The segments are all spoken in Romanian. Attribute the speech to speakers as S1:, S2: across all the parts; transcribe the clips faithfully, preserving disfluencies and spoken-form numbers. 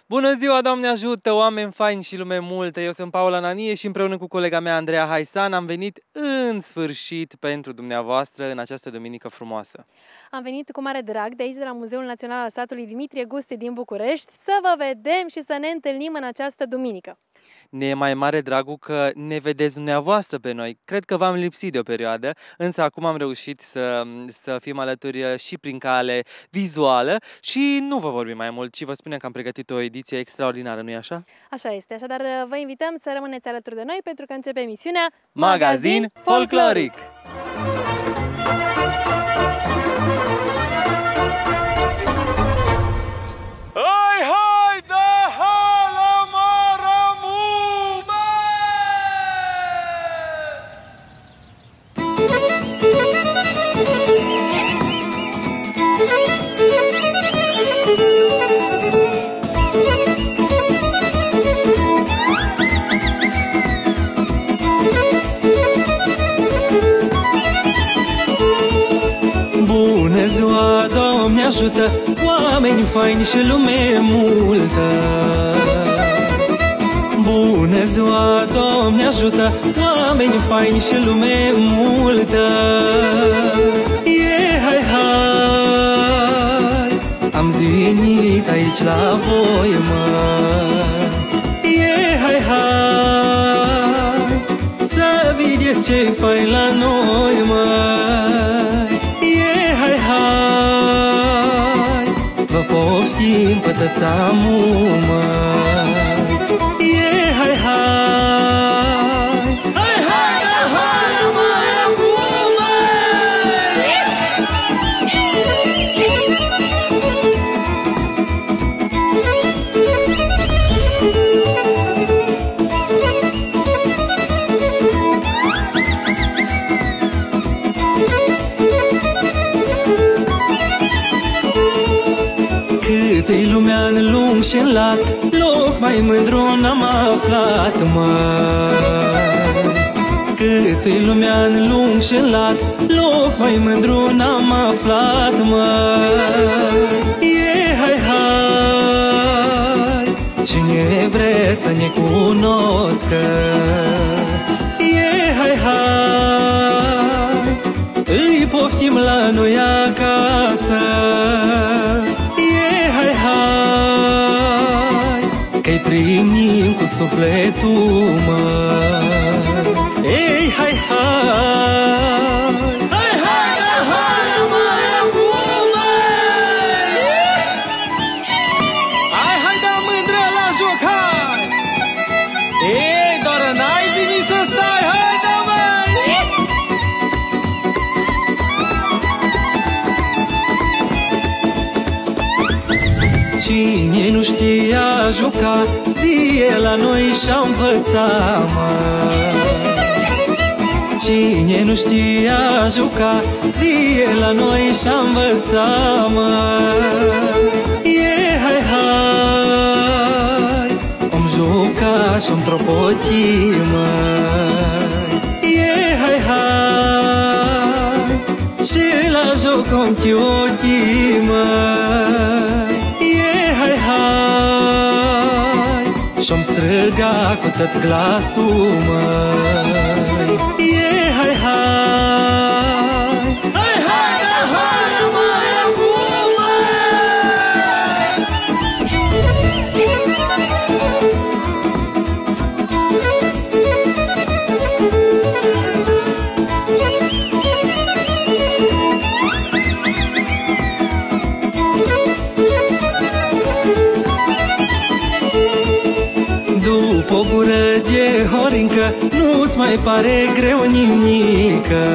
S1: Bună ziua, Doamne ajută, oameni faini și lume multă! Eu sunt Paula Nanie și împreună cu colega mea Andreea Haisan am venit în sfârșit pentru dumneavoastră în această duminică frumoasă.
S2: Am venit cu mare drag de aici, de la Muzeul Național al Satului Dimitrie Guste din București, să vă vedem și să ne întâlnim în această duminică.
S1: Ne e mai mare dragul că ne vedeți dumneavoastră pe noi. Cred că v-am lipsit de o perioadă, însă acum am reușit să, să fim alături și prin cale vizuală și nu vă vorbim mai mult, ci vă spunem că am pregătit o ediție extraordinară, nu-i așa?
S2: Așa este, așadar vă invităm să rămâneți alături de noi pentru că începe emisiunea
S1: Magazin Folcloric!
S3: Ajută oameni faini și lume multă. Bună ziua, Doamne ajută oameni faini și lume multă. Yeah, hai, hai, am venit aici la voi, măi. Yeah, hai, hai, să vedeți ce-i fain la noi, măi. Yeah, hai, hai, vă poftim pătățamul, măi. Yeah, hai, hai, hai, hai, hai, măi, acum, cât-i lumea în lung și-n lat, loc mai mândru n-am aflat, măi. Cât-i lumea în lung și-n lat, loc mai mândru n-am aflat, măi. Yeah, hai, hai, cine vrea să ne cunoscă. Yeah, hai, hai, îi poftim la noi acasă. Că-i primim cu sufletul, măi. Ei, hai, hai, hai, hai, hai, măi, acum, măi. Hai, hai, da mândră la joc, hai. Ei, doar n-ai zi să stai, hai, da, măi. Cine nu știa juca, zie la noi și-a învățat, măi. Cine nu știa juca, zie la noi și-a învățat, măi. Yeah, hai, hai, om juca și-om tropoti, măi. Yeah, hai, hai, și la joc om chioti, măi. Hai, hai, și-om străga cu tot glasul, măi. Yeah, hai, hai, hai, hai, hai, măi, acum, o gură de horincă nu-ți mai pare greu nimică.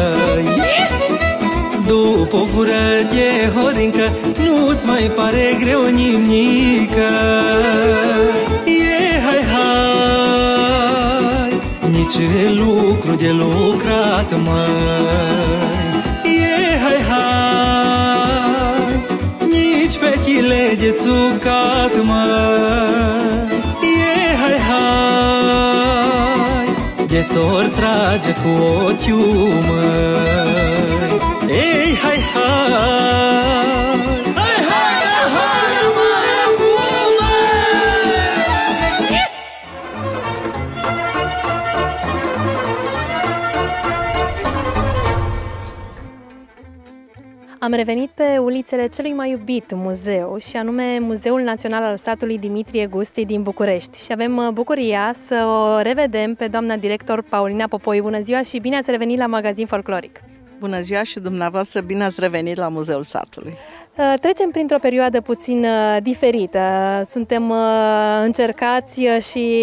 S3: După o gură de horincă nu-ți mai pare greu nimică. Yeah, hai, hai, nici lucru de lucrat, măi. Yeah, hai, hai, nici fetile de țucat, măi. Hai, hai, de-ți ori trage cu ochiul, măi. Ei, hai, hai, hai, hai, hai, măi, acum, măi.
S2: Am revenit pe ulițele celui mai iubit muzeu, și anume Muzeul Național al Satului Dimitrie Gusti din București. Și avem bucuria să o revedem pe doamna director Paulina Popoi. Bună ziua și bine ați revenit la Magazin Folcloric!
S4: Bună ziua și dumneavoastră, bine ați revenit la Muzeul Satului!
S2: Trecem printr-o perioadă puțin diferită. Suntem încercați și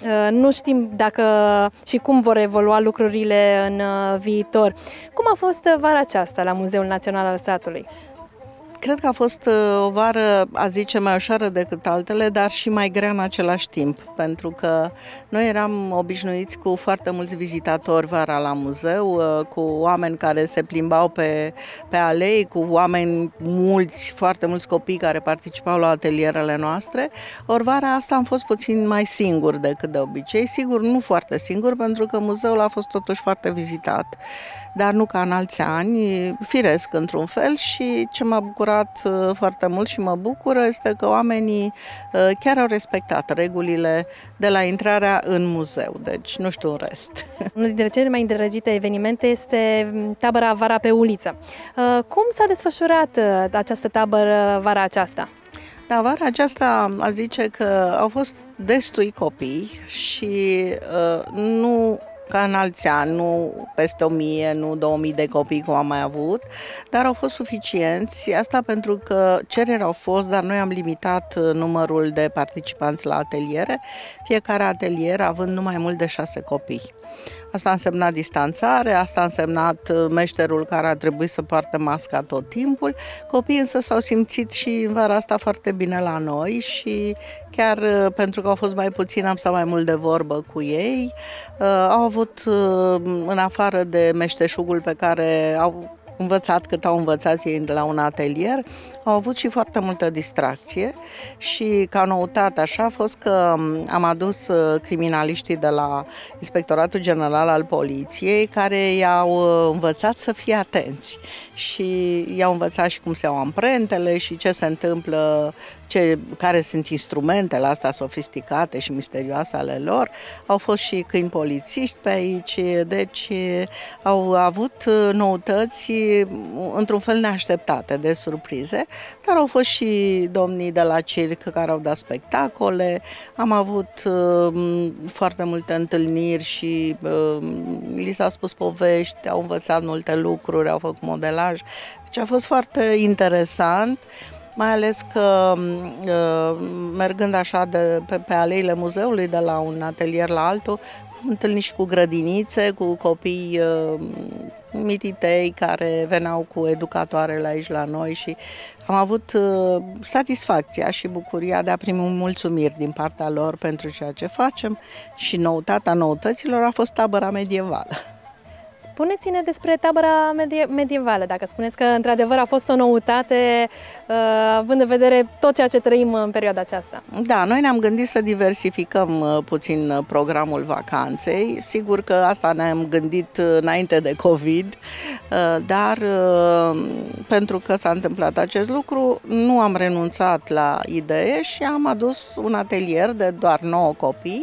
S2: nu știm dacă și cum vor evolua lucrurile în viitor. Cum a fost vara aceasta la Muzeul Național al Satului?
S4: Cred că a fost o vară, a zice, mai ușoară decât altele, dar și mai grea în același timp, pentru că noi eram obișnuiți cu foarte mulți vizitatori vara la muzeu, cu oameni care se plimbau pe, pe alei, cu oameni mulți, foarte mulți copii care participau la atelierele noastre. Ori vara asta am fost puțin mai singur decât de obicei, sigur nu foarte singur, pentru că muzeul a fost totuși foarte vizitat, dar nu ca în alți ani, firesc într-un fel. Și ce m-a bucurat foarte mult și mă bucură este că oamenii chiar au respectat regulile de la intrarea în muzeu, deci nu știu în rest.
S2: Unul dintre cele mai îndrăgite evenimente este tabăra Vara pe uliță. Cum s-a desfășurat această tabără vara aceasta?
S4: Da, vara aceasta a zice că au fost destui copii și uh, nu ca în alți ani, nu peste o mie, nu două mii de copii cum am mai avut, dar au fost suficienți, asta pentru că cereri au fost, dar noi am limitat numărul de participanți la ateliere, fiecare atelier având nu mai mult de șase copii. Asta a însemnat distanțare, asta a însemnat meșterul care a trebuit să poartă masca tot timpul. Copiii însă s-au simțit și în vara asta foarte bine la noi și chiar pentru că au fost mai puțini, am stat mai mult de vorbă cu ei. Au avut, în afară de meșteșugul pe care au învățat cât au învățat ei de la un atelier, au avut și foarte multă distracție și ca noutate așa a fost că am adus criminaliștii de la Inspectoratul General al Poliției care i-au învățat să fie atenți și i-au învățat și cum se iau amprentele și ce se întâmplă, ce, care sunt instrumentele astea sofisticate și misterioase ale lor. Au fost și câini polițiști pe aici, deci au avut noutăți într-un fel neașteptate, de surprize, dar au fost și domnii de la circ care au dat spectacole, am avut uh, foarte multe întâlniri și uh, li s-a spus povești, au învățat multe lucruri, au făcut modelaj, deci a fost foarte interesant. Mai ales că, mergând așa de, pe, pe aleile muzeului, de la un atelier la altul, am întâlnit și cu grădinițe, cu copii uh, mititei care veneau cu educatoarele aici la noi și am avut uh, satisfacția și bucuria de a primi mulțumiri din partea lor pentru ceea ce facem și noutatea noutăților a fost tabăra medievală.
S2: Spuneți-ne despre tabăra medie medievală, dacă spuneți că într-adevăr a fost o noutate, având în vedere tot ceea ce trăim în perioada aceasta.
S4: Da, noi ne-am gândit să diversificăm puțin programul vacanței. Sigur că asta ne-am gândit înainte de COVID, dar pentru că s-a întâmplat acest lucru, nu am renunțat la idee și am adus un atelier de doar nouă copii.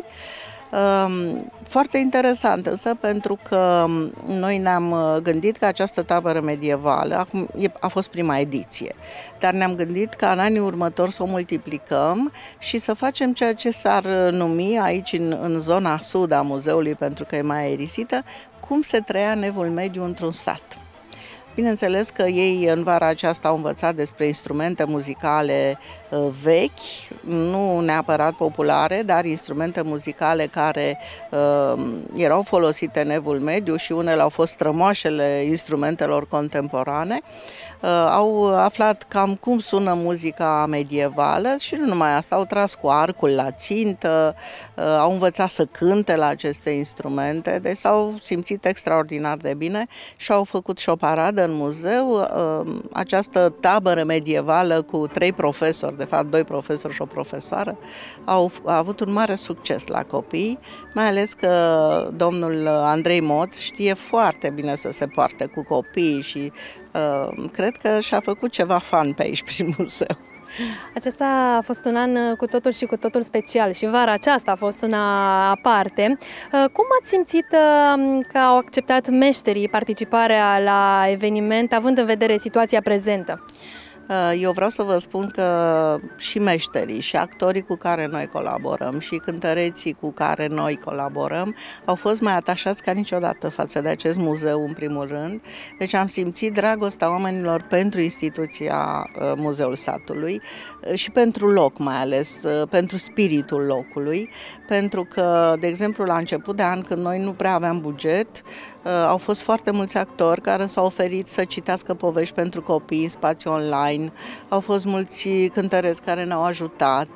S4: Foarte interesant însă, pentru că noi ne-am gândit că această tabără medievală, acum a fost prima ediție, dar ne-am gândit ca în anii următori să o multiplicăm și să facem ceea ce s-ar numi aici în, în zona sud a muzeului, pentru că e mai aerisită, cum se trăia în Evul Mediu într-un sat. Bineînțeles că ei în vara aceasta au învățat despre instrumente muzicale uh, vechi, nu neapărat populare, dar instrumente muzicale care uh, erau folosite în Evul Mediu și unele au fost strămoașele instrumentelor contemporane. Uh, au aflat cam cum sună muzica medievală și nu numai asta, au tras cu arcul la țintă, uh, au învățat să cânte la aceste instrumente, deci s-au simțit extraordinar de bine și au făcut și o paradă în muzeu. Uh, această tabără medievală cu trei profesori, de fapt doi profesori și o profesoară, au a avut un mare succes la copii, mai ales că domnul Andrei Moț știe foarte bine să se poarte cu copiii și uh, cred că și-a făcut ceva fan pe aici prin muzeu.
S2: Acesta a fost un an cu totul și cu totul special și vara aceasta a fost una aparte. Cum ați simțit că au acceptat meșterii participarea la eveniment, având în vedere situația prezentă?
S4: Eu vreau să vă spun că și meșterii, și actorii cu care noi colaborăm, și cântăreții cu care noi colaborăm, au fost mai atașați ca niciodată față de acest muzeu, în primul rând. Deci am simțit dragostea oamenilor pentru instituția Muzeul Satului și pentru loc, mai ales pentru spiritul locului, pentru că, de exemplu, la început de an, când noi nu prea aveam buget, au fost foarte mulți actori care s-au oferit să citească povești pentru copii în spațiu online. Au fost mulți cântăreți care ne-au ajutat.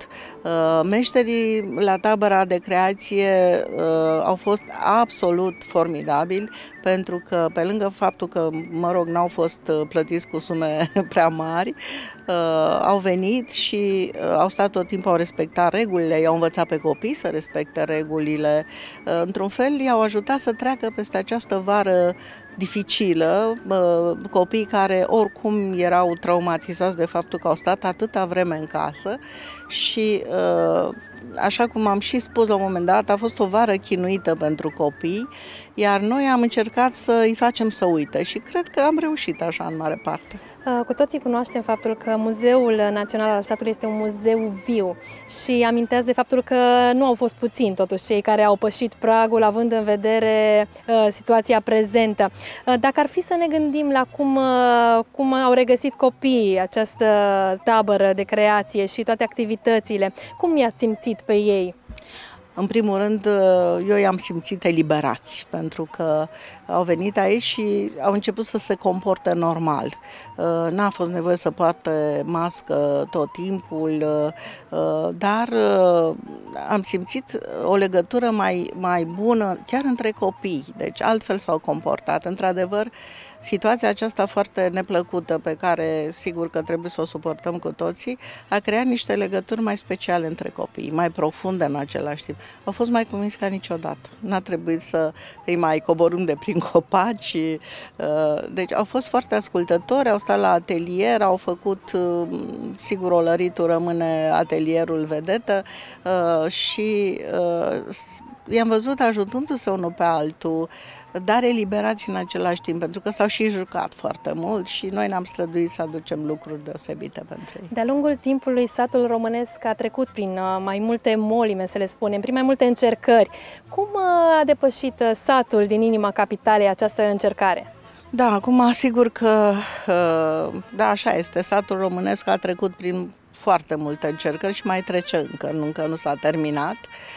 S4: Meșterii la tabăra de creație au fost absolut formidabili, pentru că, pe lângă faptul că, mă rog, n-au fost plătiți cu sume prea mari, au venit și au stat tot timpul, au respectat regulile, i-au învățat pe copii să respecte regulile. Într-un fel, i-au ajutat să treacă peste această vară dificilă, copii care oricum erau traumatizați de faptul că au stat atâta vreme în casă și, așa cum am și spus la un moment dat, a fost o vară chinuită pentru copii, iar noi am încercat să îi facem să uite și cred că am reușit așa în mare parte.
S2: Cu toții cunoaștem faptul că Muzeul Național al Satului este un muzeu viu și aminteați de faptul că nu au fost puțini totuși cei care au pășit pragul, având în vedere uh, situația prezentă. Uh, dacă ar fi să ne gândim la cum, uh, cum au regăsit copiii această tabără de creație și toate activitățile, cum i-ați simțit pe ei?
S4: În primul rând, eu i-am simțit eliberați, pentru că au venit aici și au început să se comporte normal. N-a fost nevoie să poarte mască tot timpul, dar am simțit o legătură mai, mai bună chiar între copii, deci altfel s-au comportat. Într-adevăr, situația aceasta foarte neplăcută, pe care sigur că trebuie să o suportăm cu toții, a creat niște legături mai speciale între copii, mai profunde în același timp. Au fost mai convins ca niciodată. N-a trebuit să îi mai coborâm de prin copaci. Deci au fost foarte ascultători, au stat la atelier, au făcut, sigur, Olăritul rămâne atelierul vedetă și i-am văzut ajutându-se unul pe altul, dar eliberați în același timp, pentru că s-au și jucat foarte mult și noi ne-am străduit să aducem lucruri deosebite pentru ei.
S2: De-a lungul timpului, satul românesc a trecut prin mai multe molime, să le spunem, prin mai multe încercări. Cum a depășit satul din inima capitalei această încercare?
S4: Da, acum asigur că, da, așa este, satul românesc a trecut prin foarte multe încercări și mai trece încă, încă nu s-a terminat.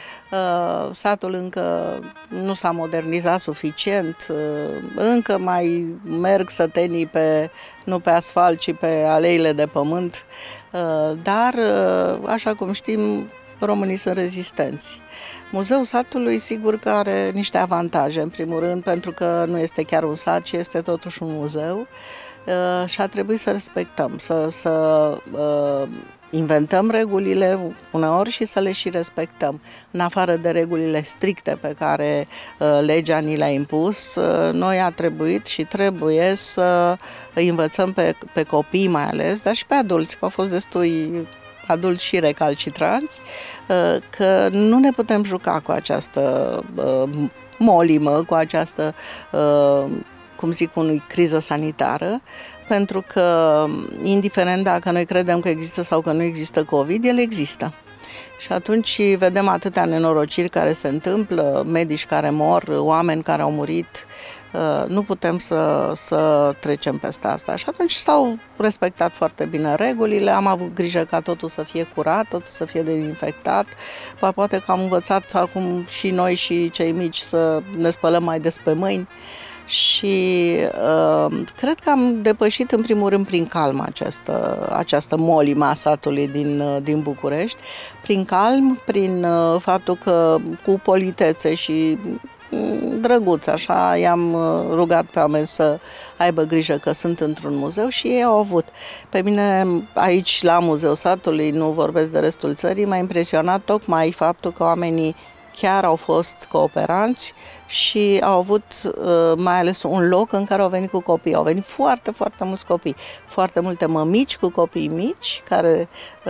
S4: Satul încă nu s-a modernizat suficient, încă mai merg sătenii pe, nu pe asfalt, ci pe aleile de pământ, dar, așa cum știm, românii sunt rezistenți. Muzeul Satului, sigur că are niște avantaje, în primul rând, pentru că nu este chiar un sat, ci este totuși un muzeu și a trebuit să respectăm, să... să inventăm regulile uneori și să le și respectăm. În afară de regulile stricte pe care uh, legea ni le-a impus, uh, noi a trebuit și trebuie să îi învățăm pe, pe copii mai ales, dar și pe adulți, că au fost destui adulți și recalcitranți, uh, că nu ne putem juca cu această uh, molimă, cu această uh, cum zic, unui criză sanitară, pentru că, indiferent dacă noi credem că există sau că nu există COVID, el există. Și atunci vedem atâtea nenorociri care se întâmplă, medici care mor, oameni care au murit, nu putem să, să trecem peste asta. Și atunci s-au respectat foarte bine regulile, am avut grijă ca totul să fie curat, totul să fie dezinfectat, poate că am învățat acum și noi și cei mici să ne spălăm mai des pe mâini. Și uh, cred că am depășit în primul rând prin calm această, această molimă a satului din, din București, prin calm, prin uh, faptul că cu politețe și drăguț, așa, i-am rugat pe oameni să aibă grijă că sunt într-un muzeu și ei au avut. Pe mine aici la Muzeul Satului, nu vorbesc de restul țării, m-a impresionat tocmai faptul că oamenii chiar au fost cooperanți și au avut mai ales un loc în care au venit cu copii. Au venit foarte, foarte mulți copii, foarte multe mămici cu copii mici, care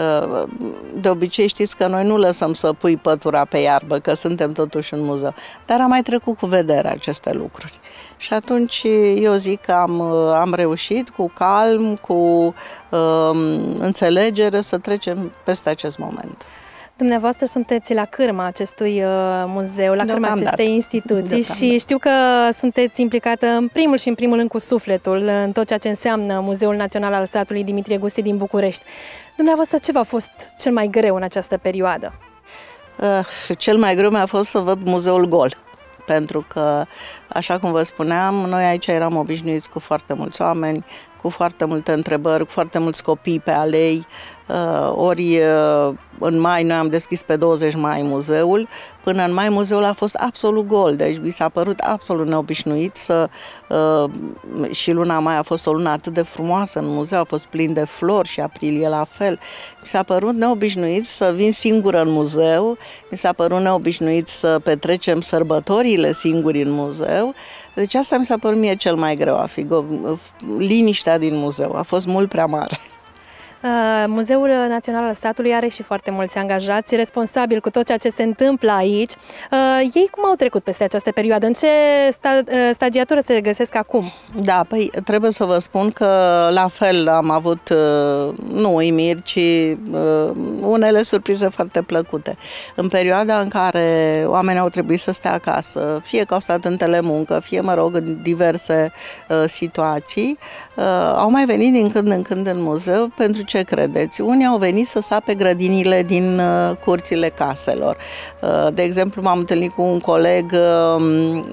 S4: de obicei știți că noi nu lăsăm să pui pătura pe iarbă, că suntem totuși în muzeu, dar am mai trecut cu vedere aceste lucruri. Și atunci eu zic că am, am reușit cu calm, cu um, înțelegere să trecem peste acest moment.
S2: Dumneavoastră sunteți la cârma acestui uh, muzeu, la cârma acestei instituții și știu că sunteți implicată în primul și în primul rând cu sufletul în tot ceea ce înseamnă Muzeul Național al Satului Dimitrie Gusti din București. Dumneavoastră, ce v-a fost cel mai greu în această perioadă?
S4: Uh, cel mai greu mi-a fost să văd muzeul gol. Pentru că, așa cum vă spuneam, noi aici eram obișnuiți cu foarte mulți oameni, cu foarte multe întrebări, cu foarte mulți copii pe alei, ori în mai noi am deschis pe douăzeci mai muzeul, până în mai muzeul a fost absolut gol, deci mi s-a părut absolut neobișnuit să, și luna mai a fost o lună atât de frumoasă în muzeu, a fost plin de flori și aprilie la fel. Mi s-a părut neobișnuit să vin singură în muzeu, mi s-a părut neobișnuit să petrecem sărbătorile singuri în muzeu, deci asta mi s-a părut mie cel mai greu, a fi liniștea din muzeu, a fost mult prea mare.
S2: Muzeul Național al Statului are și foarte mulți angajați responsabili cu tot ceea ce se întâmplă aici. Ei cum au trecut peste această perioadă? În ce stagiatură se regăsesc acum?
S4: Da, păi trebuie să vă spun că la fel am avut, nu uimiri, ci unele surprize foarte plăcute. În perioada în care oamenii au trebuit să stea acasă, fie că au stat în telemuncă, fie, mă rog, în diverse situații, au mai venit din când în când în muzeu. Pentru ce credeți? Unii au venit să sape grădinile din uh, curțile caselor. Uh, de exemplu, m-am întâlnit cu un coleg uh,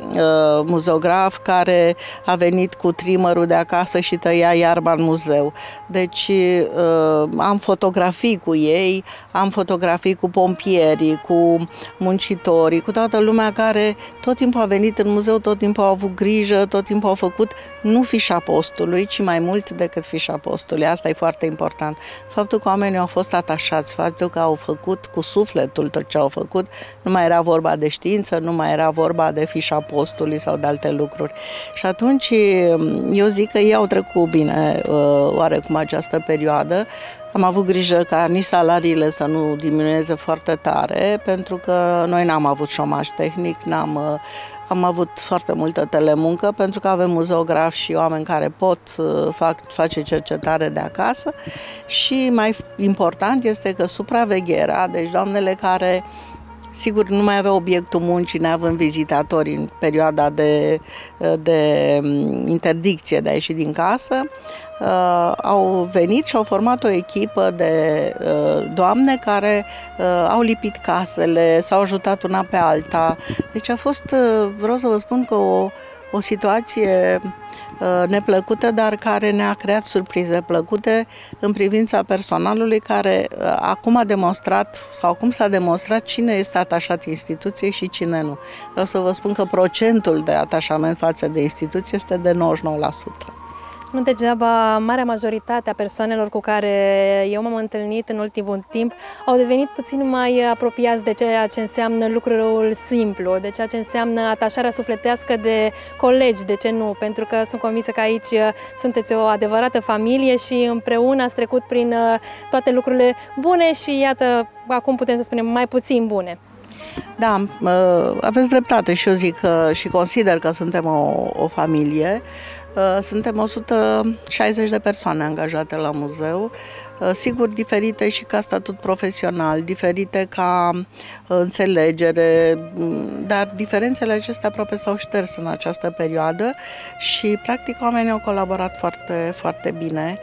S4: uh, muzeograf care a venit cu trimmerul de acasă și tăia iarba în muzeu. Deci uh, am fotografii cu ei, am fotografii cu pompierii, cu muncitorii, cu toată lumea care tot timpul a venit în muzeu, tot timpul au avut grijă, tot timpul au făcut nu fișa postului, ci mai mult decât fișa postului. Asta e foarte important. Faptul că oamenii au fost atașați, faptul că au făcut cu sufletul tot ce au făcut, nu mai era vorba de știință, nu mai era vorba de fișa postului sau de alte lucruri. Și atunci eu zic că ei au trecut bine oarecum această perioadă. Am avut grijă ca nici salariile să nu diminueze foarte tare, pentru că noi n-am avut șomaj tehnic, n-am, am avut foarte multă telemuncă, pentru că avem muzeografi și oameni care pot fac, face cercetare de acasă și mai important este că supravegherea, deci doamnele care sigur nu mai avea obiectul muncii neavând vizitatori în perioada de, de interdicție de a ieși din casă, Uh, au venit și au format o echipă de uh, doamne care uh, au lipit casele, s-au ajutat una pe alta. Deci a fost, uh, vreau să vă spun că o, o situație uh, neplăcută, dar care ne-a creat surprize plăcute în privința personalului care uh, acum a demonstrat sau acum s-a demonstrat cine este atașat instituției și cine nu. Vreau să vă spun că procentul de atașament față de instituție este de nouăzeci și nouă la sută.
S2: Nu degeaba, marea majoritate a persoanelor cu care eu m-am întâlnit în ultimul timp au devenit puțin mai apropiați de ceea ce înseamnă lucrul simplu, de ceea ce înseamnă atașarea sufletească de colegi, de ce nu? Pentru că sunt convinsă că aici sunteți o adevărată familie și împreună ați trecut prin toate lucrurile bune și iată, acum putem să spunem mai puțin bune.
S4: Da, aveți dreptate și eu zic și consider că suntem o, o familie. Suntem o sută șaizeci de persoane angajate la muzeu, sigur diferite și ca statut profesional, diferite ca înțelegere, dar diferențele acestea aproape s-au șters în această perioadă și practic oamenii au colaborat foarte, foarte bine.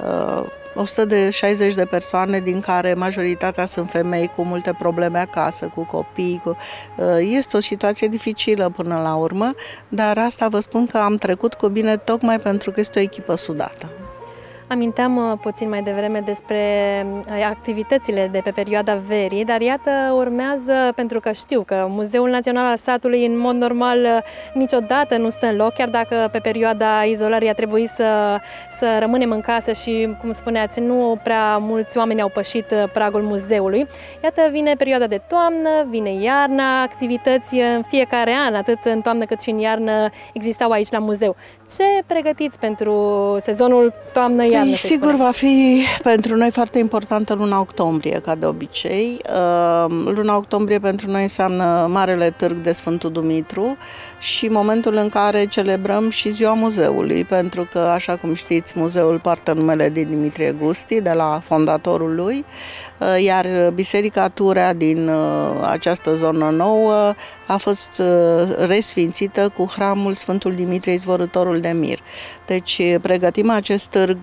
S4: o sută șaizeci de persoane, din care majoritatea sunt femei cu multe probleme acasă, cu copii. Cu... Este o situație dificilă până la urmă, dar asta vă spun că am trecut cu bine tocmai pentru că este o echipă sudată.
S2: Aminteam puțin mai devreme despre activitățile de pe perioada verii, dar iată urmează, pentru că știu că Muzeul Național al Satului în mod normal niciodată nu stă în loc, chiar dacă pe perioada izolării a trebuit să, să rămânem în casă și, cum spuneați, nu prea mulți oameni au pășit pragul muzeului. Iată, vine perioada de toamnă, vine iarna, activități în fiecare an, atât în toamnă cât și în iarnă existau aici la muzeu. Ce pregătiți pentru sezonul toamnă-iarnă?
S4: Sigur, va fi pentru noi foarte importantă luna octombrie, ca de obicei. Luna octombrie pentru noi înseamnă Marele Târg de Sfântul Dumitru și momentul în care celebrăm și Ziua Muzeului, pentru că, așa cum știți, muzeul poartă numele din Dimitrie Gusti, de la fondatorul lui, iar Biserica Turea din această zonă nouă a fost resfințită cu hramul Sfântul Dimitrie Izvorâtorul de Mir. Deci pregătim acest târg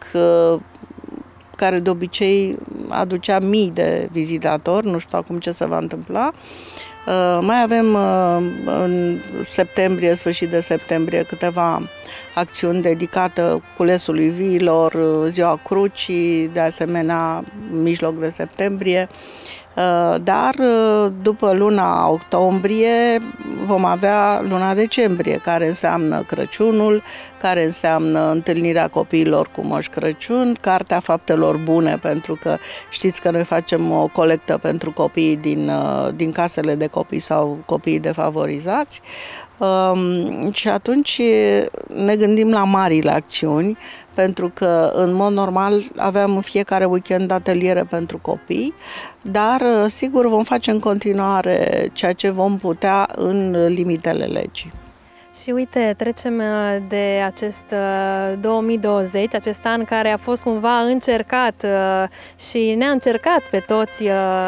S4: care de obicei aducea mii de vizitatori, nu știu acum ce se va întâmpla. Mai avem în septembrie, sfârșit de septembrie, câteva acțiuni dedicate culesului viilor, Ziua Crucii, de asemenea mijloc de septembrie. Dar după luna octombrie vom avea luna decembrie, care înseamnă Crăciunul, care înseamnă întâlnirea copiilor cu Moș Crăciun, Cartea Faptelor Bune, pentru că știți că noi facem o colectă pentru copiii din, din casele de copii sau copiii defavorizați. Um, și atunci ne gândim la marile acțiuni, pentru că în mod normal aveam în fiecare weekend ateliere pentru copii, dar sigur vom face în continuare ceea ce vom putea în limitele legii.
S2: Și uite, trecem de acest două mii douăzeci, acest an care a fost cumva încercat și ne-a încercat pe toți.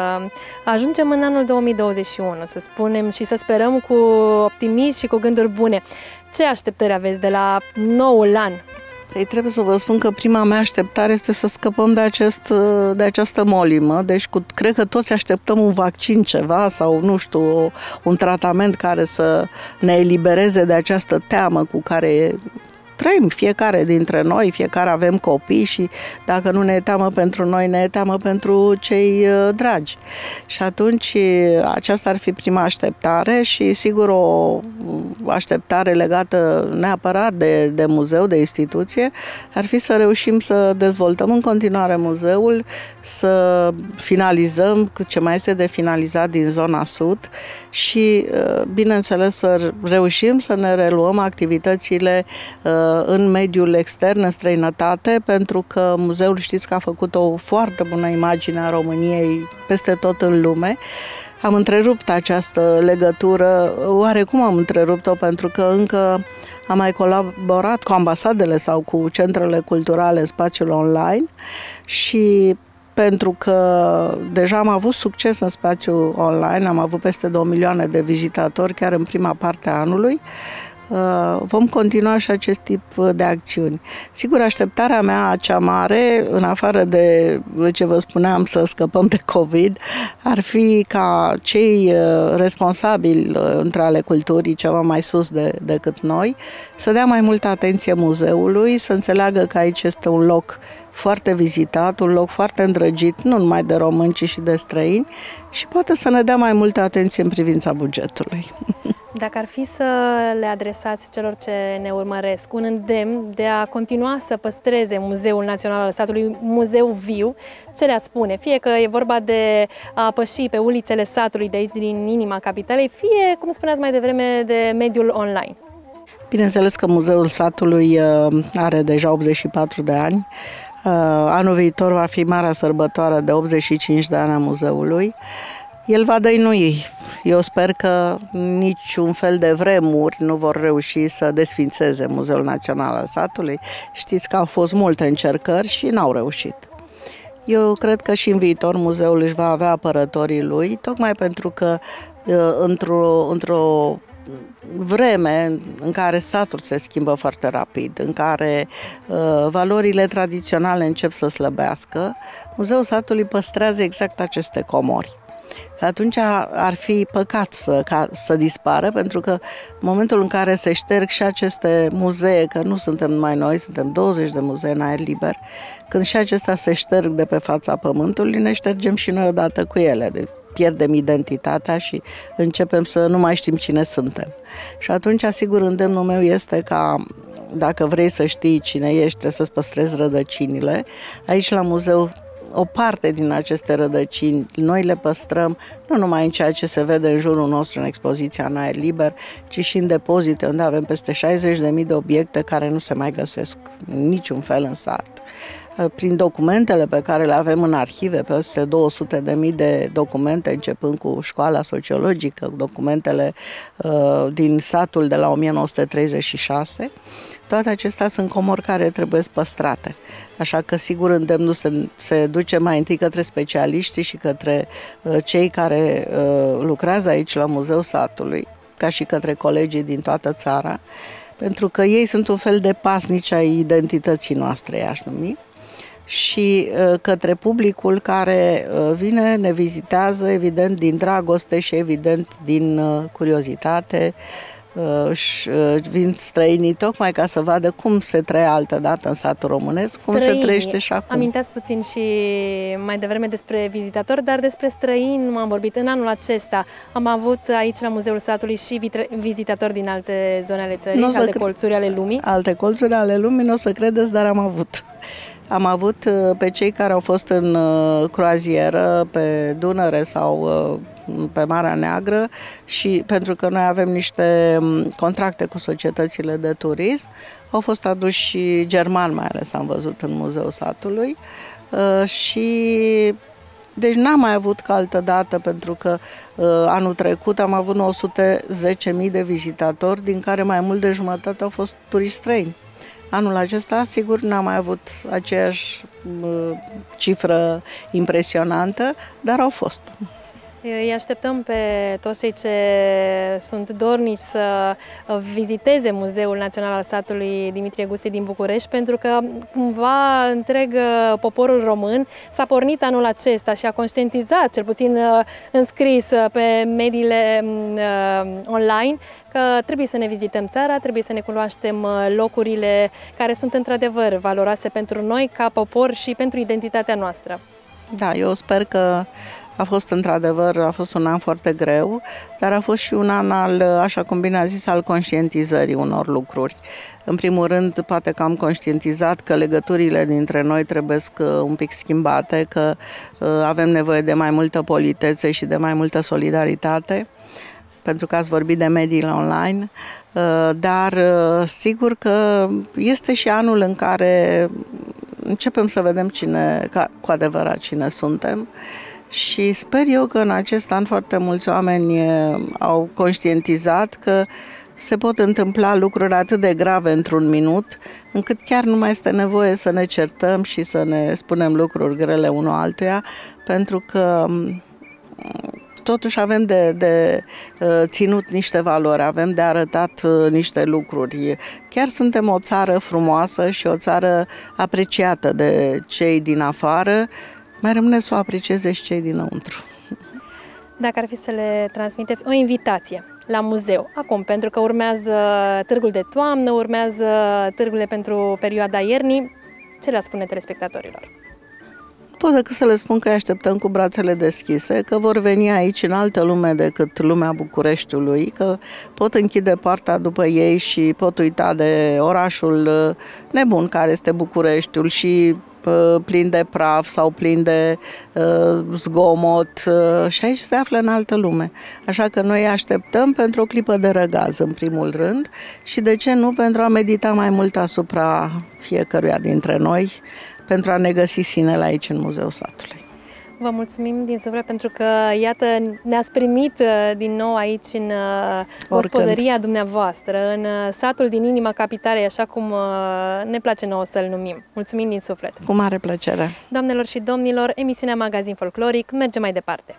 S2: Ajungem în anul două mii douăzeci și unu, să spunem, și să sperăm cu optimism și cu gânduri bune. Ce așteptări aveți de la noul an?
S4: Ei, trebuie să vă spun că prima mea așteptare este să scăpăm de, acest, de această molimă. Deci cu, cred că toți așteptăm un vaccin ceva sau, nu știu, un tratament care să ne elibereze de această teamă cu care trăim fiecare dintre noi, fiecare avem copii și dacă nu ne e teamă pentru noi, ne e teamă pentru cei dragi. Și atunci aceasta ar fi prima așteptare și sigur o așteptare legată neapărat de, de muzeu, de instituție, ar fi să reușim să dezvoltăm în continuare muzeul, să finalizăm ce mai este de finalizat din zona sud și, bineînțeles, să reușim să ne reluăm activitățile în mediul extern, în străinătate, pentru că muzeul, știți că a făcut o foarte bună imagine a României peste tot în lume. Am întrerupt această legătură, oarecum am întrerupt-o, pentru că încă am mai colaborat cu ambasadele sau cu centrele culturale în spațiul online și pentru că deja am avut succes în spațiul online, am avut peste două milioane de vizitatori chiar în prima parte a anului, vom continua și acest tip de acțiuni. Sigur, așteptarea mea cea mare, în afară de ce vă spuneam, să scăpăm de COVID, ar fi ca cei responsabili între ale culturii, ceva mai sus de, decât noi, să dea mai multă atenție muzeului, să înțeleagă că aici este un loc foarte vizitat, un loc foarte îndrăgit, nu numai de români, ci și de străini, și poate să ne dea mai multă atenție în privința bugetului.
S2: Dacă ar fi să le adresați celor ce ne urmăresc un îndemn de a continua să păstreze Muzeul Național al Satului, muzeu viu, ce le-ați spune? Fie că e vorba de a păși pe ulițele satului de aici, din inima capitalei, fie, cum spuneați mai devreme, de mediul online.
S4: Bineînțeles că Muzeul Satului are deja optzeci și patru de ani. Anul viitor va fi marea sărbătoare de optzeci și cinci de ani a muzeului. El va dăinui. Eu sper că niciun fel de vremuri nu vor reuși să desfințeze Muzeul Național al Satului. Știți că au fost multe încercări și n-au reușit. Eu cred că și în viitor muzeul își va avea apărătorii lui, tocmai pentru că într-o într-o vreme în care satul se schimbă foarte rapid, în care uh, valorile tradiționale încep să slăbească, Muzeul Satului păstrează exact aceste comori. atunci ar fi păcat să, ca, să dispară, pentru că în momentul în care se șterg și aceste muzee, că nu suntem numai noi, suntem douăzeci de muzee în aer liber, când și acestea se șterg de pe fața pământului, ne ștergem și noi odată cu ele. De pierdem identitatea și începem să nu mai știm cine suntem. Și atunci, asigur, îndemnul meu este ca, dacă vrei să știi cine ești, trebuie să-ți păstrezi rădăcinile. Aici, la muzeu, o parte din aceste rădăcini noi le păstrăm nu numai în ceea ce se vede în jurul nostru în expoziția în aer liber, ci și în depozite, unde avem peste șaizeci de mii de obiecte care nu se mai găsesc în niciun fel în sat. Prin documentele pe care le avem în arhive, peste două sute de mii de documente, începând cu școala sociologică, documentele uh, din satul de la o mie nouă sute treizeci și șase, toate acestea sunt comori care trebuie păstrate. Așa că, sigur, îndemnul se, se duce mai întâi către specialiști și către uh, cei care uh, lucrează aici la Muzeul Satului, ca și către colegii din toată țara, pentru că ei sunt un fel de pasnici ai identității noastre, i-aș numi, și uh, către publicul care uh, vine, ne vizitează, evident, din dragoste și, evident, din uh, curiozitate. Uh, și, uh, vin străinii tocmai ca să vadă cum se trăie altădată în satul românesc, cum străini. Se trăiește și acum.
S2: Aminteați puțin și mai devreme despre vizitatori, dar despre străini nu am vorbit. În anul acesta am avut aici la Muzeul Satului și vizitatori din alte zone ale țării, alte colțuri ale lumii.
S4: Alte colțuri ale lumii, nu o să credeți, dar am avut. Am avut pe cei care au fost în croazieră, pe Dunăre sau pe Marea Neagră, și pentru că noi avem niște contracte cu societățile de turism, au fost aduși și germani, mai ales am văzut în Muzeul Satului, și deci n-am mai avut ca altă dată, pentru că uh, anul trecut am avut nouă sute zece mii de vizitatori, din care mai mult de jumătate au fost turiști străini. Anul acesta, sigur, n-am mai avut aceeași uh, cifră impresionantă, dar au fost.
S2: Îi așteptăm pe toți cei ce sunt dornici să viziteze Muzeul Național al Satului Dimitrie Gusti din București, pentru că cumva întreg poporul român s-a pornit anul acesta și a conștientizat, cel puțin înscris pe mediile online, că trebuie să ne vizităm țara, trebuie să ne cunoaștem locurile care sunt într-adevăr valoroase pentru noi ca popor și pentru identitatea noastră.
S4: Da, eu sper că a fost într-adevăr, a fost un an foarte greu, dar a fost și un an al, așa cum bine a zis, al conștientizării unor lucruri. În primul rând, poate că am conștientizat că legăturile dintre noi trebuie un pic schimbate, că avem nevoie de mai multă politețe și de mai multă solidaritate, pentru că ați vorbit de mediile online, dar sigur că este și anul în care începem să vedem cine, cu adevărat cine suntem. Și sper eu că în acest an foarte mulți oameni au conștientizat că se pot întâmpla lucruri atât de grave într-un minut, încât chiar nu mai este nevoie să ne certăm și să ne spunem lucruri grele unul altuia, pentru că totuși avem de, de ținut niște valori, avem de arătat niște lucruri. Chiar suntem o țară frumoasă și o țară apreciată de cei din afară, mai rămâne să o aprecieze și cei dinăuntru.
S2: Dacă ar fi să le transmiteți o invitație la muzeu, acum, pentru că urmează târgul de toamnă, urmează târgurile pentru perioada iernii, ce le-ați spune telespectatorilor?
S4: Pot decât să le spun că îi așteptăm cu brațele deschise, că vor veni aici în altă lume decât lumea Bucureștiului, că pot închide poarta după ei și pot uita de orașul nebun care este Bucureștiul și plin de praf sau plin de uh, zgomot uh, și aici se află în altă lume. Așa că noi așteptăm pentru o clipă de răgaz, în primul rând, și de ce nu pentru a medita mai mult asupra fiecăruia dintre noi, pentru a ne găsi sinele aici în Muzeul Satului.
S2: Vă mulțumim din suflet pentru că, iată, ne-ați primit din nou aici în gospodăria dumneavoastră, în satul din inima capitalei, așa cum ne place nouă să-l numim. Mulțumim din suflet!
S4: Cu mare plăcere!
S2: Doamnelor și domnilor, emisiunea Magazin Folcloric merge mai departe.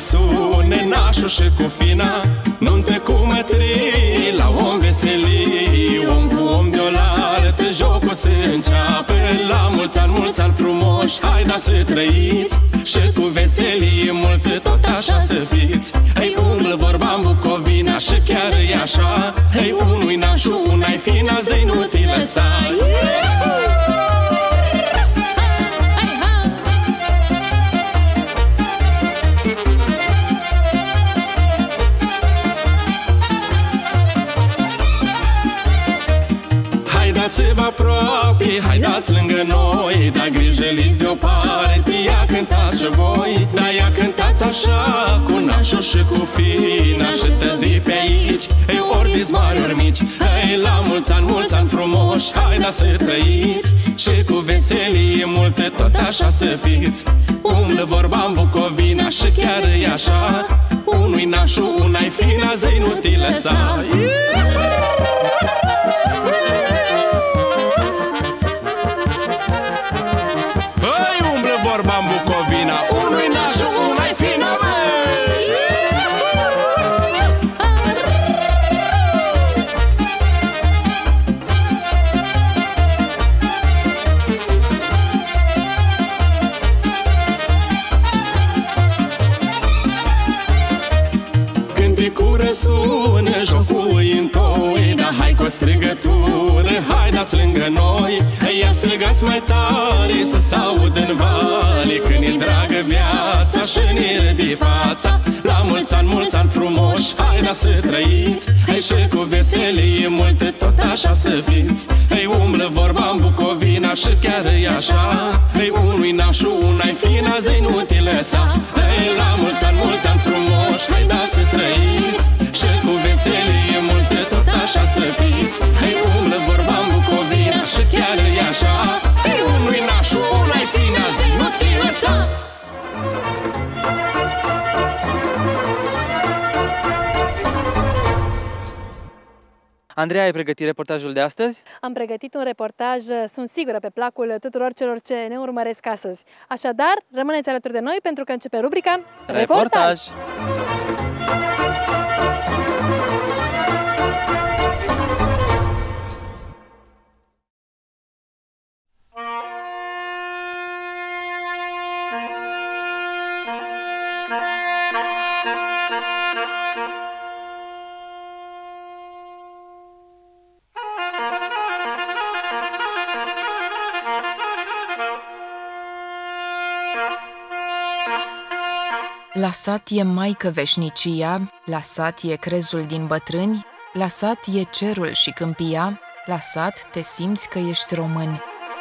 S5: sune nașul și cu fina, nuntă cu mătrii la om veselii, om cu om de-olaltă, jocul se înceapă. La mulți ani, mulți ani frumoși, hai da să trăiți, și cu veselie multă tot așa să fiți. Ei, umblă vorba în Bucovina și chiar e așa, ei, unui nașul, una-i fina, zi nu te lăsai. Haidați-vă aproape, haidați lângă noi, da grijă liți deoparte, ia cântați și voi. Da, ia cântați așa, cu nașul și cu fina, și tăzi pe aici, ei, ori de mari, ori mici. Ei, la mulți ani, mulți ani frumoși, haida să trăiți, și cu veselie multe tot așa să fiți. Umblă vorba în Bucovina și chiar e așa, unui nașul, una-i fina, zi nu te lăsa. Vorba în Bucovina, unui nașul, una-i fina, măi! Cântecul răsună, jocul e în toi, dar hai cu o strigătură, haidați lângă noi. Ia strigați mai tare să s-audă în vale, când e dragă viața și ne râde fața. La mulți ani, mulți ani frumoși, haida să trăiți, hai și cu veselie multe tot așa să fiți. Ei, umblă vorba în Bucovina și chiar e așa, ei, unui nașul, una-i fina, zi nu te lăsa. Ei, la mulți ani, mulți ani frumoși, haida să trăiți, și cu veselie multe tot așa să fiți. Ei, umblă vorba în Bucovina și chiar e așa, ei, unui nașul, una-i fina, zi nu te lăsa.
S1: Andreea, ai pregătit reportajul de astăzi?
S2: Am pregătit un reportaj, sunt sigură, pe placul tuturor celor ce ne urmăresc astăzi. Așadar, rămâneți alături de noi pentru că începe rubrica Reportaj! Reportaj.
S6: La sat e maică veșnicia, la sat e crezul din bătrâni, la sat e cerul și câmpia, la sat te simți că ești român.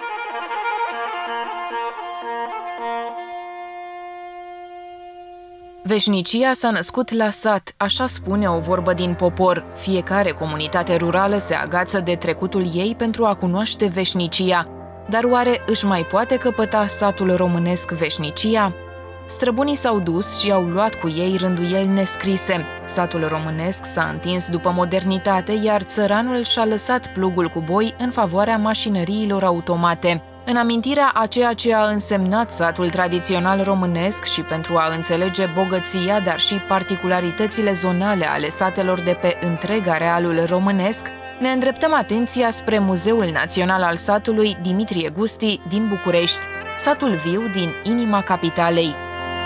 S6: Veșnicia s-a născut la sat, așa spune o vorbă din popor. Fiecare comunitate rurală se agață de trecutul ei pentru a cunoaște veșnicia. Dar oare își mai poate căpăta satul românesc veșnicia? Străbunii s-au dus și au luat cu ei rânduieli nescrise. Satul românesc s-a întins după modernitate, iar țăranul și-a lăsat plugul cu boi în favoarea mașinăriilor automate. În amintirea a ceea ce a însemnat satul tradițional românesc și pentru a înțelege bogăția, dar și particularitățile zonale ale satelor de pe întreg arealul românesc, ne îndreptăm atenția spre Muzeul Național al Satului Dimitrie Gusti din București, satul viu din inima capitalei.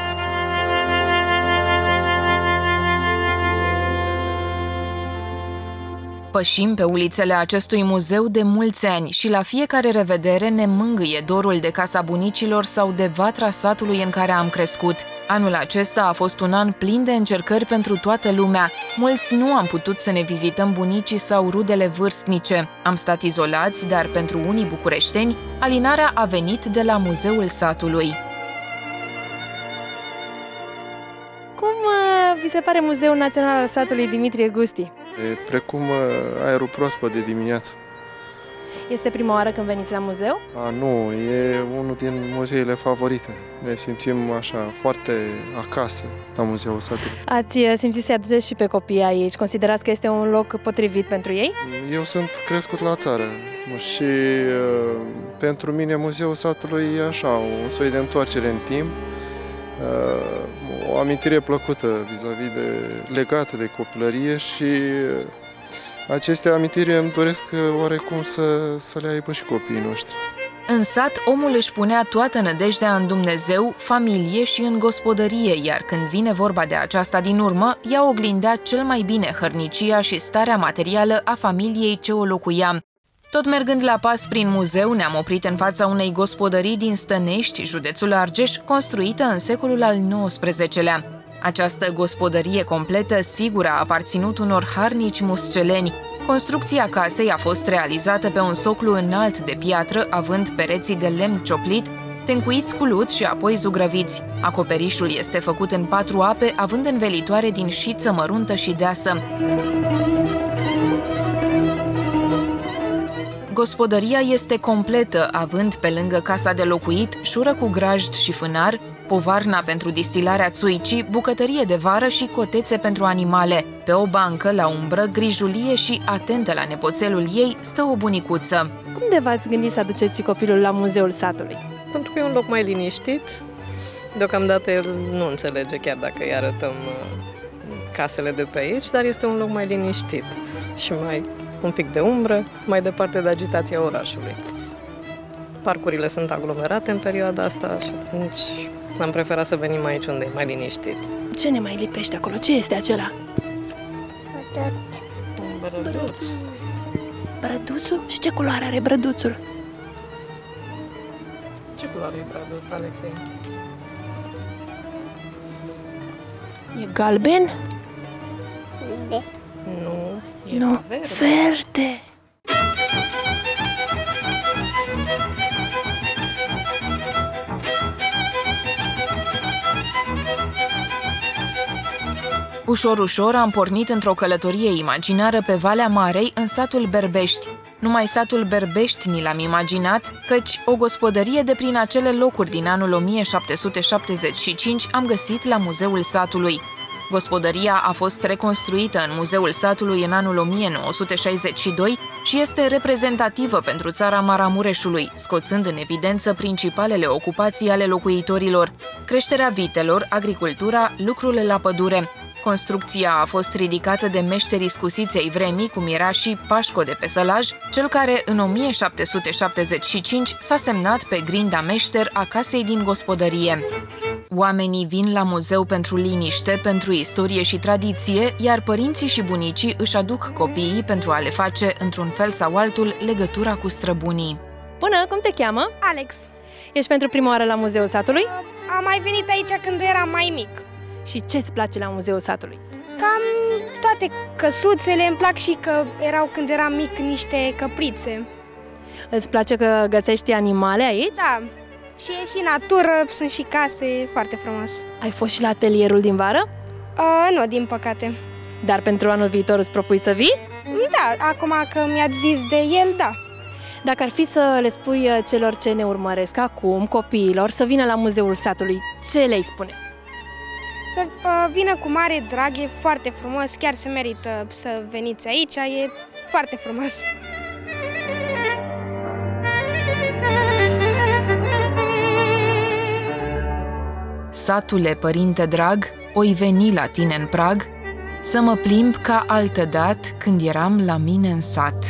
S6: Pășim pe ulițele acestui muzeu de mulți ani și la fiecare revedere ne mângâie dorul de casa bunicilor sau de vatra satului în care am crescut. Anul acesta a fost un an plin de încercări pentru toată lumea. Mulți nu am putut să ne vizităm bunicii sau rudele vârstnice. Am stat izolați, dar pentru unii bucureșteni, alinarea a venit de la Muzeul Satului.
S2: Cum uh, vi se pare Muzeul Național al Satului Dimitrie Gusti?
S7: E precum aerul proaspăt de dimineață.
S2: Este prima oară când veniți la muzeu?
S7: A, nu, e unul din muzeele favorite. Ne simțim așa foarte acasă la Muzeul Satului.
S2: Ați simțit să-i aduceți și pe copii aici? Considerați că este un loc potrivit pentru ei?
S7: Eu sunt crescut la țară și uh, pentru mine Muzeul Satului e așa, un soi de întoarcere în timp, uh, o o amintire plăcută vis-a-vis de legată de copilărie și aceste amintiri îmi doresc oarecum să, să le aibă și copiii noștri.
S6: În sat, omul își punea toată nădejdea în Dumnezeu, familie și în gospodărie, iar când vine vorba de aceasta din urmă, ea oglindea cel mai bine hărnicia și starea materială a familiei ce o locuia. Tot mergând la pas prin muzeu, ne-am oprit în fața unei gospodării din Stănești, județul Argeș, construită în secolul al nouăsprezecelea. Această gospodărie completă, sigur, a aparținut unor harnici musceleni. Construcția casei a fost realizată pe un soclu înalt de piatră, având pereții de lemn cioplit, tencuiți cu lut și apoi zugrăviți. Acoperișul este făcut în patru ape, având învelitoare din șiță măruntă și deasă. Gospodăria este completă, având pe lângă casa de locuit șură cu grajd și fânar, povarna pentru distilarea țuicii, bucătărie de vară și cotețe pentru animale. Pe o bancă, la umbră, grijulie și atentă la nepoțelul ei, stă o bunicuță.
S2: Cum de v-ați gândit să aduceți copilul la Muzeul Satului?
S8: Pentru că e un loc mai liniștit. Deocamdată el nu înțelege chiar dacă îi arătăm casele de pe aici, dar este un loc mai liniștit și mai un pic de umbră, mai departe de agitația orașului. Parcurile sunt aglomerate în perioada asta și atunci am preferat să venim aici unde e mai liniștit.
S2: Ce ne mai lipește acolo? Ce este acela?
S8: Un brăduț.
S2: Brăduțul? Și ce culoare are brăduțul?
S8: Ce culoare e brăduț, Alexei?
S2: E galben?
S8: De. Nu, e
S2: nu,
S8: verde.
S2: verde.
S6: Ușor, ușor am pornit într-o călătorie imaginară pe Valea Marei, în satul Berbești. Numai satul Berbești ni l-am imaginat, căci o gospodărie de prin acele locuri din anul o mie șapte sute șaptezeci și cinci am găsit la Muzeul Satului. Gospodăria a fost reconstruită în Muzeul Satului în anul o mie nouă sute șaizeci și doi și este reprezentativă pentru țara Maramureșului, scoțând în evidență principalele ocupații ale locuitorilor: creșterea vitelor, agricultura, lucrul la pădure. Construcția a fost ridicată de meșterii scusiți ai vremii, cum era și Pașco de Pesălaj, cel care în o mie șapte sute șaptezeci și cinci s-a semnat pe grinda meșter a casei din gospodărie. Oamenii vin la muzeu pentru liniște, pentru istorie și tradiție, iar părinții și bunicii își aduc copiii pentru a le face, într-un fel sau altul, legătura cu străbunii.
S2: Bună, cum te cheamă?
S9: Alex.
S2: Ești pentru prima oară la Muzeul Satului?
S9: Am mai venit aici când eram mai mic.
S2: Și ce-ți place la Muzeul Satului?
S9: Cam toate căsuțele, îmi plac și că erau când eram mic niște căprițe.
S2: Îți place că găsești animale aici?
S9: Da, și e și natură, sunt și case, foarte frumos.
S2: Ai fost și la atelierul din vară?
S9: Uh, nu, din păcate.
S2: Dar pentru anul viitor îți propui să vii?
S9: Da, acum că mi-ați zis de el, da.
S2: Dacă ar fi să le spui celor ce ne urmăresc acum, copiilor, să vină la Muzeul Satului, ce le-ai spune?
S9: Să uh, vină cu mare drag, e foarte frumos, chiar se merită să veniți aici, e foarte frumos.
S6: Satule, părinte drag, oi veni la tine în prag, să mă plimb ca altădat când eram la mine în sat.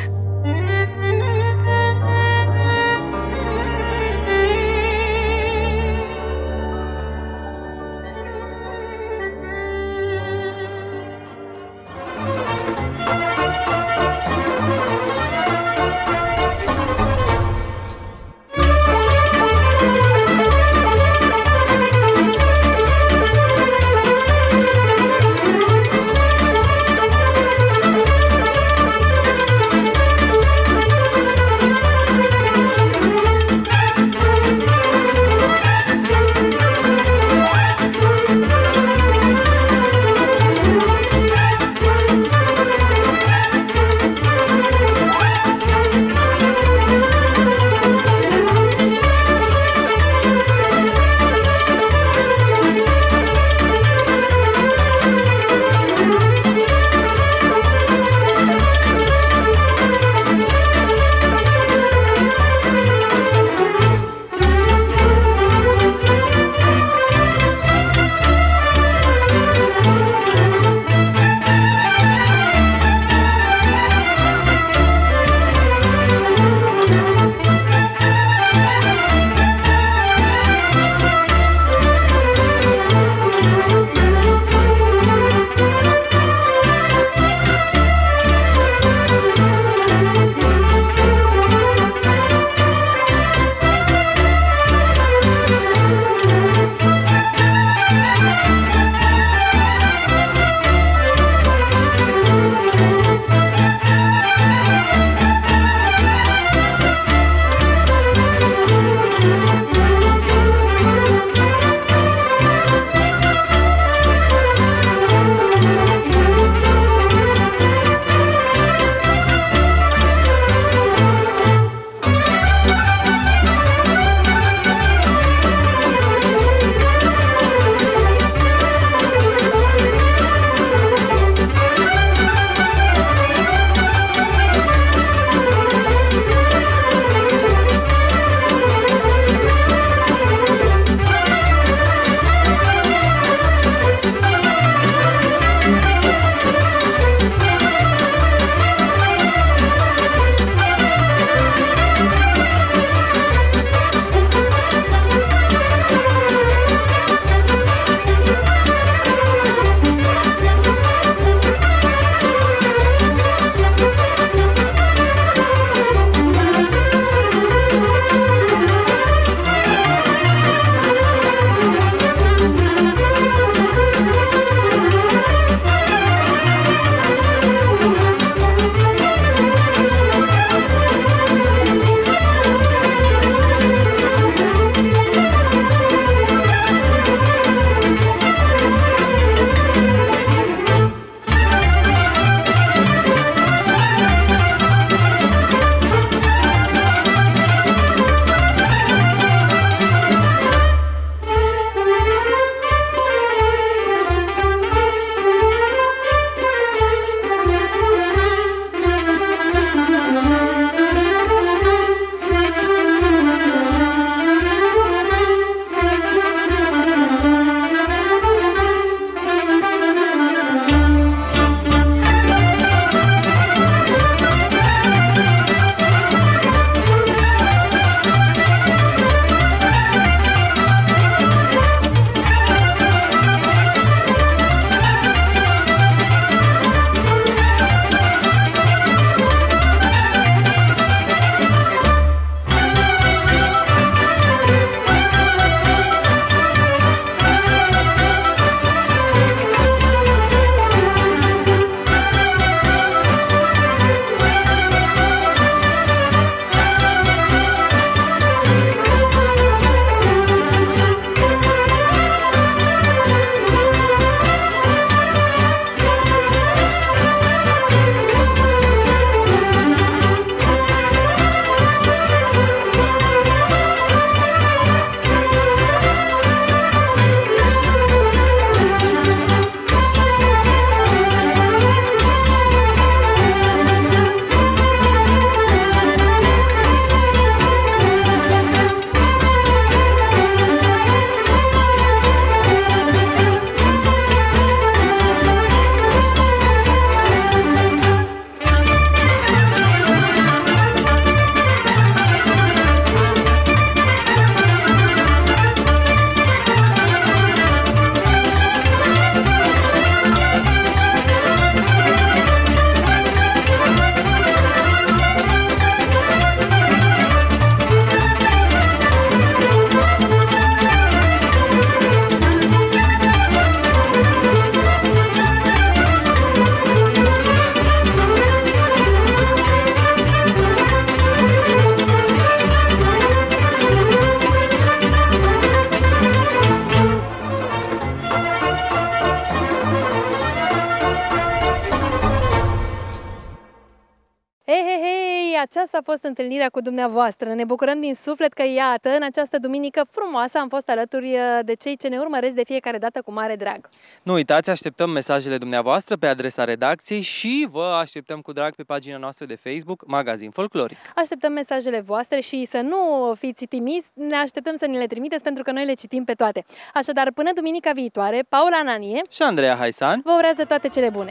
S2: aceasta a fost întâlnirea cu dumneavoastră. Ne bucurăm din suflet că, iată, în această duminică frumoasă am fost alături de cei ce ne urmăresc de fiecare dată cu mare drag.
S1: Nu uitați, așteptăm mesajele dumneavoastră pe adresa redacției și vă așteptăm cu drag pe pagina noastră de Facebook, Magazin Folcloric.
S2: Așteptăm mesajele voastre și să nu fiți timizi, ne așteptăm să ni le trimiteți pentru că noi le citim pe toate. Așadar, până duminica viitoare, Paula Ananie
S1: și Andreea Haisan
S2: vă urează toate cele bune!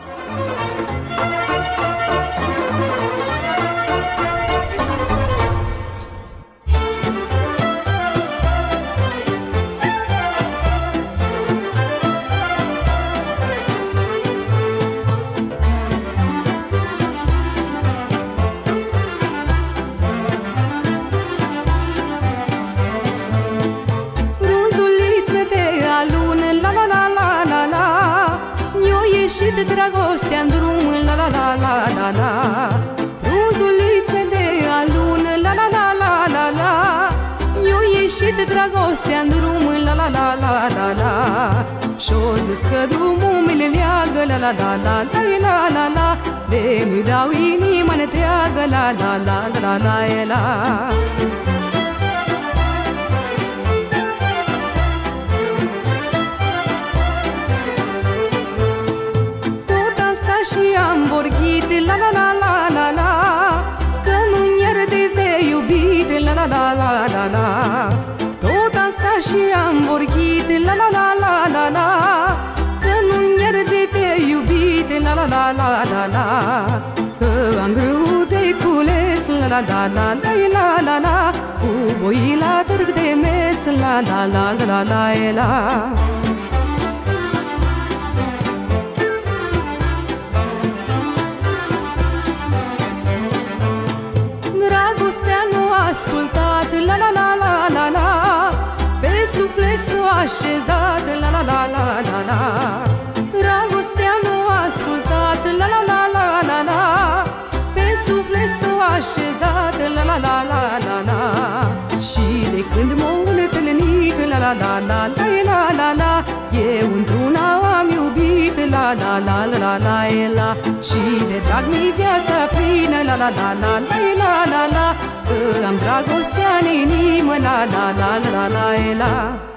S10: De dragostea-n drum, la la la la la la. Frunzulițe de alun, la la la la la la. Eu ieșit de dragostea-n drum, la la la la la la. Și-o zis că drumul mi le leagă, la la la la la la la la. De nu-i dau inima întreagă, la la la la la la la. Și am vorbit, la la la la la la, că nu-mi ierte de iubit, la la la la la la. Tot asta și am vorbit, la la la la la la, că nu-mi ierte de iubit, la la la la la la. Că am greu de cules, la la la la la la la la, cu boi la târg de mes, la la la la la la la. Ascultat, la la la la la la, pe suflet s-o așezat, la la la la la la. Dragostea nu ascultat, la la la la la la, pe suflet s-o așezat, la la la la la la. Și de când m-am întâlnit, la la la la la la la la, eu într-una am iubit, la la la la la la. Și de drag mi viața plină, la la la la la la la. Că am dragostea în inimă, la la la la la la.